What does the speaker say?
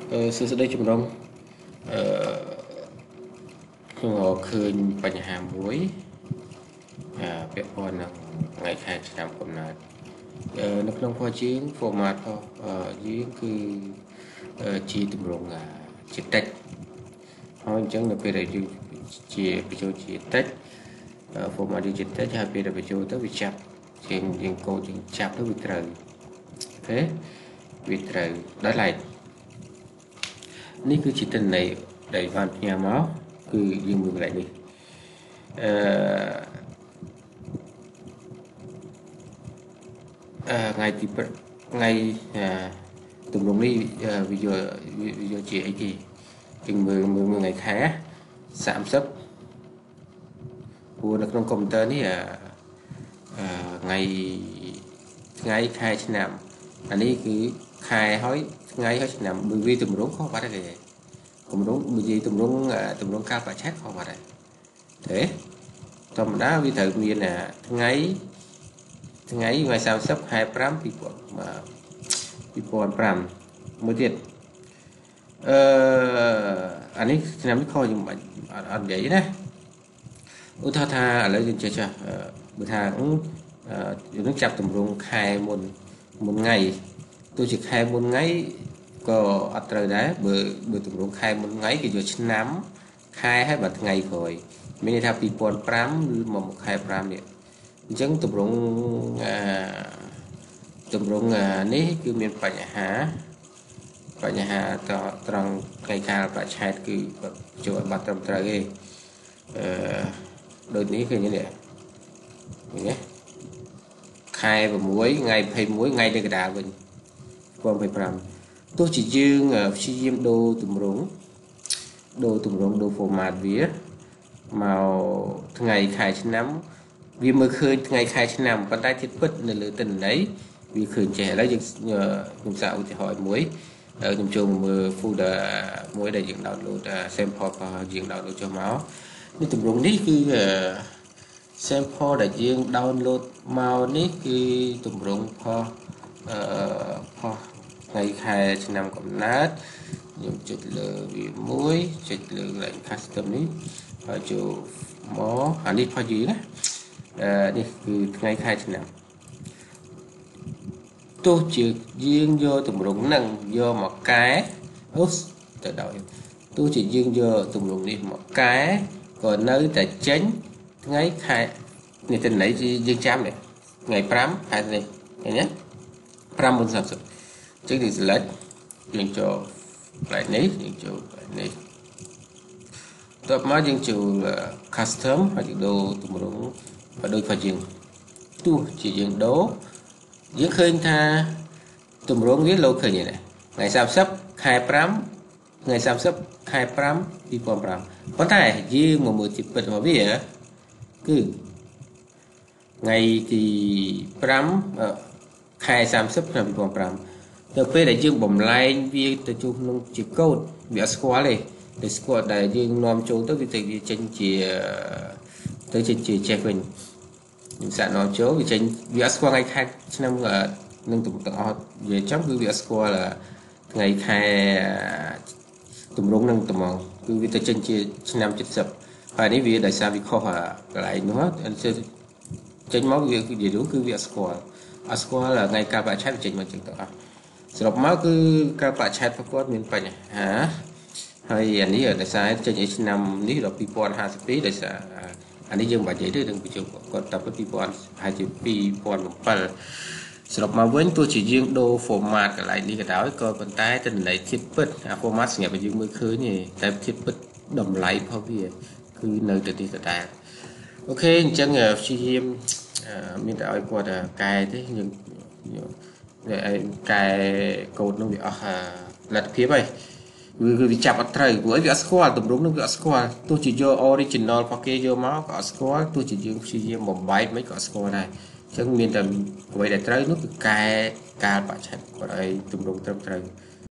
sự sẽ đây chúng đông không khơiបញ្ហាមួយពាក់ព័ន្ធនឹងថ្ងៃខែឆ្នាំកំណើតនៅក្នុងផជាង format យើងគឺជាទម្រង់ជាតិចហើយអញ្ចឹងនៅពេលដែលយើងជាបញ្ចូលជាតិច format យើងជាតិចហើយពេលដែលបញ្ចូលទៅវាចាប់យើងកូដយើងចាប់ទៅវាត្រូវអូខេវាត្រូវដល់ឡែកនេះគឺជាទិន្នន័យដែលបានផ្ញើមកគឺយើងមើលកន្លែងនេះថ្ងៃទីថ្ងៃទម្រង់នេះវាយកជាអីគេយើងមើលថ្ងៃខែ30ព្រោះនៅក្នុងកុំព្យូទ័រនេះថ្ងៃខែឆ្នាំអានេះគឺខែហើយថ្ងៃហើយឆ្នាំបើវាទម្រង់ខុសបាត់ហើយទម្រង់និយាយទម្រង់កាលបច្ឆេទខុសបាត់ហើយទេធម្មតាវាត្រូវមានថ្ងៃ30ខែ5 2005មួយទៀតអានេះឆ្នាំនេះខុសយើងអត់និយាយណាឧទាហរណ៍ថាឥឡូវយើងចេះបើថាយើងនឹងចាប់ទម្រង់ខែមុនថ្ងៃទោះជាខែមុនថ្ងៃក៏អត់ត្រូវដែរបើទម្រង់ខែមុនថ្ងៃគេយកឆ្នាំខែហើយបើថ្ងៃក្រោយមានន័យថា2005ឬមកខែ5នេះអញ្ចឹងទម្រង់នេះគឺមានបញ្ហាត្រង់ថ្ងៃកាលបច្ឆេទគឺចូលបាត់ត្រឹមត្រូវទេដូចនេះឃើញទេនេះខែ6ថ្ងៃ21ថ្ងៃទៅកណ្ដាលវិញ2025ទោះជាយើងព្យាយាមដូរទម្រង់ដូរ format វាមកថ្ងៃខែឆ្នាំវាមើលឃើញថ្ងៃខែឆ្នាំប៉ុន្តែទៀតពិតនៅលើទិន្នន័យវាឃើញចេះឥឡូវខ្ញុំសាកឧទាហរណ៍មួយខ្ញុំចូលមើល folder មួយដែលយើង download sample របស់យើង download ចុះមកនេះទម្រង់នេះគឺ sample ដែលយើង download មកនេះគឺទម្រង់ផុសថ្ងៃខែឆ្នាំកំណើតខ្ញុំចុចលើវាមួយចុចលើកន្លែង custom នេះហើយចូលមកអានេះផុសយូរណានេះគឺថ្ងៃខែឆ្នាំទោះជាយើងយកទម្រង់ហ្នឹងយកមកកែទៅដោយទោះជាយើងយកទម្រង់នេះមកកែក៏នៅតែចេញថ្ងៃខែនេះទិន្នន័យយើងចាំនេះថ្ងៃ5ខែនេះឃើញទេ5:30ចឹងយើង select យើងចូលកន្លែងនេះយើងចូលកន្លែងនេះតបមកយើងចូល custom ហើយយើងដូរទម្រង់បើដូចផងយើងទោះជាយើងដូរយើងឃើញថាទម្រង់វាលោកឃើញទេថ្ងៃ30ខែ5ថ្ងៃ30ខែ5 2005ប៉ុន្តែយើងមកមើលទីពិតរបស់វាគឺថ្ងៃទី5ខែ30ឆ្នាំ2005ទៅពេលដែលយើងបំលែងវាទៅជួបក្នុងជាកូដវាអត់ស្គាល់ទេតែស្គាល់ដែលយើងនាំចូលទៅវាចេញជាចេះវិញយើងសាកនាំចូលវាចេញវាអត់ស្គាល់ថ្ងៃខែឆ្នាំនឹងទាំងអស់និយាយចំគឺវាអត់ស្គាល់ថ្ងៃខែទម្រង់នឹងត្មងគឺវាទៅចេញជាឆ្នាំ70ហើយនេះវាដោយសារវាខុសកន្លែងនោះចេញមកវានិយាយគឺវាអត់ស្គាល់ថ្ងៃកាលបច្ឆេទចេញមកចឹងទៅអស់សរុបមកគឺកាលបច្ឆេទប្រកបមានបញ្ហាហើយអានេះដោយសារចេញឲ្យឆ្នាំនេះដល់2052ដោយសារអានេះយើងមិនបាច់និយាយទេនឹងបញ្ចូលគាត់តាពី2000ហើយជា2007សរុបមកវិញទោះជាយើងដូរ format កន្លែងនេះក៏ដោយក៏ប៉ុន្តែទិន្នន័យធៀបពិតអា format សម្រាប់ឲ្យយើងមើលឃើញទេតែធៀបពិតតម្លៃរបស់វាគឺនៅតែទីដដែលអូខេអញ្ចឹងព្យាយាមមានតែឲ្យគាត់កែទេយើងកែកូដនោះវាអស់លទ្ធភាពហើយវាចាប់អត់ត្រូវព្រោះវាអត់ស្គាល់ទម្រង់នោះវាអត់ស្គាល់ទោះជាយក original របស់គេយកមកក៏អត់ស្គាល់ទោះជាយើងព្យាយាមបំបែកមិនក៏អត់ស្គាល់ដែរអញ្ចឹងមានតែអ្វីដែលត្រូវនោះគឺកែកាលបច្ឆេទគាត់ឲ្យទម្រង់ត្រឹមត្រូវ